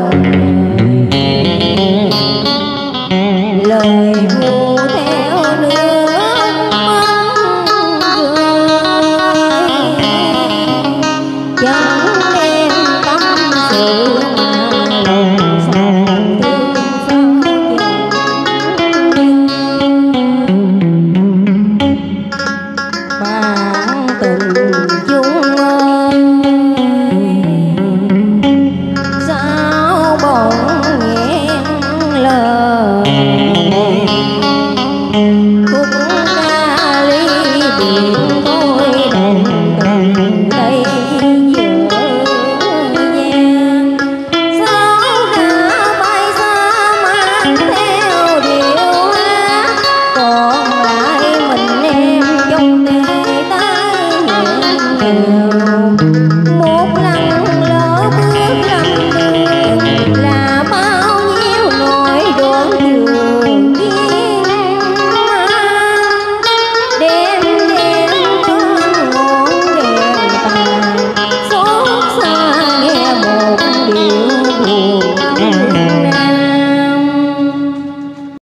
lời ru theo nước mắt rơi, chẳng đem tâm sự mà lòng sầu thương sao bạn tình chung ơi, sao bỗng nghẹn lời khúc ca ly biệt thôi đành cần đây giữa gian. Sao đã bay xa mang theo điệu hát, còn lại mình em trong tê tái nhẹ nhàng.